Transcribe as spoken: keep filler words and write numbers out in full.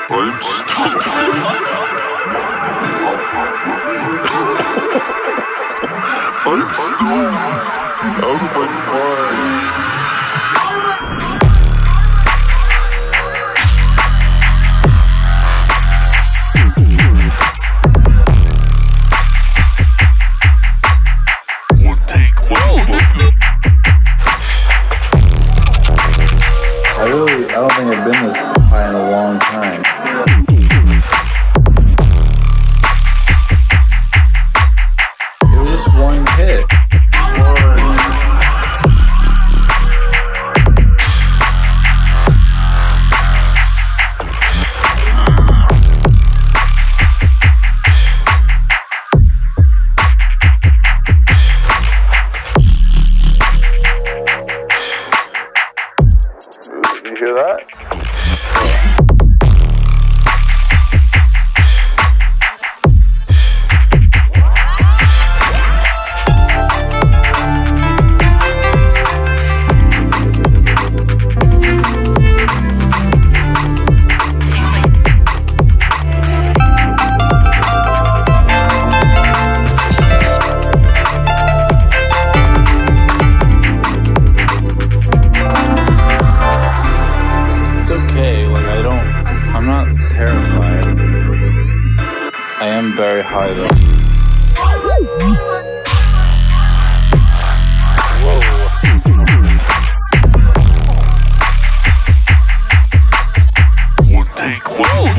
I'm stoned. I'm stoned out of my mind. I really, I don't think I've been this high in a long time. It was just one hit. Did you hear that? I am very high though. One take, one